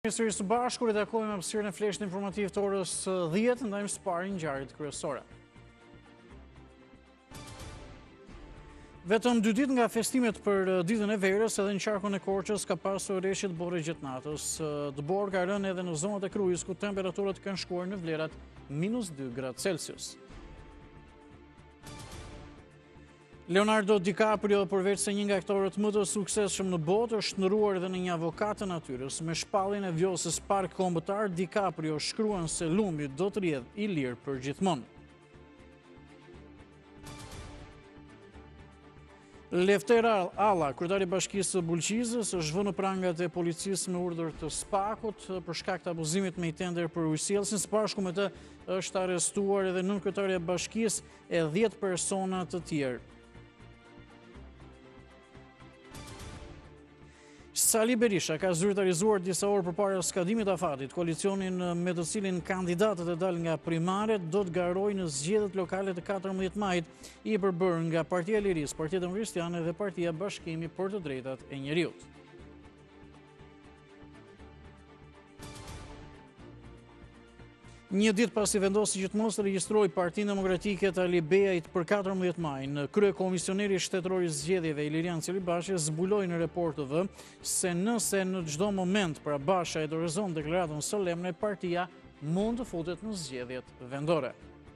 Ministri së Bashku redakoi me hapësirën e fleshit informativ të orës 10, ndajmë së pari ngjarjet kryesore. Vetëm 2 ditë nga festimet për ditën e verës, edhe në qarkun e Korçës ka pasur reshje të borë gjatë natës. Dëbor ka rënë edhe në zonat e krujës, ku temperaturat kanë shkuar në vlerat -2 gradë Celsius. Leonardo DiCaprio, përveç se një nga aktorët më të suksesshëm në botë, është shndruar edhe në një avokat të natyrës. Me shpalljen e vjosës park kombëtar, DiCaprio shkruan se lumbi do të rjedhë i lirë për gjithmonë. Lefter Alla, kryetari i Bashkisë së Bulqizës, është vënë në prangat e policisë me urdhër të SPAK-ut për shkak të abuzimit me i tender për ujësiellësin. Së bashku me të është arrestuar edhe nënkryetari i Bashkisë e 10 persona të tjerë. Sali Berisha ka zyrtarizuar disa orë përpara skadimit të afatit koalicionin me të cilin kandidatët e dalë nga primaret do të garojnë në zgjedhjet lokale të 14 majit, i përbërë nga Partia e Lirisë, Partia Demokristane dhe Partia Bashkimi për të Drejtat e Njeriut. Një ditë pasi vendosi që të mos regjistroj Partinë Demokratike të Ali Beajit për 14 maj, në kryekomisioneri shtetëror i zgjedhjeve Ilirian Celibashi zbuloi në Report TV se nëse në çdo moment pra Basha e dorëzon deklaratën solemne, partia mund të futet në zgjedhjet vendore.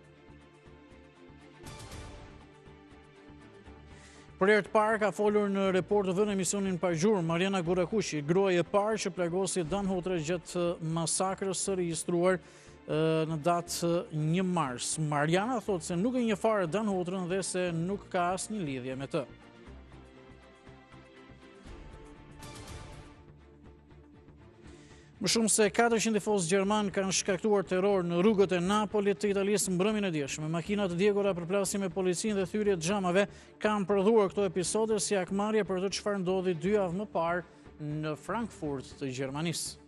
Për herë të parë ka folur në Report TV në emisionin Pa Gjurmë Mariana Gorakushi, gruaja e parë që plagosi Dan Hoxha gjatë masakrës së regjistruar në datë 1 mars. Mariana thotë se nuk e njeh fare Dan Hoxhën dhe se nuk ka asnjë lidhje me të. Më shumë se 400 tifozë gjerman kanë shkaktuar terror në rrugët e Napolit të Italisë mbrëmjen e dieshme. Makinat të djegura përplasin me policinë dhe thyrje të xhamave kanë prodhuar këto episode si akmarrje për të çfarë ndodhi 2 javë më parë në Frankfurt të Gjermanisë.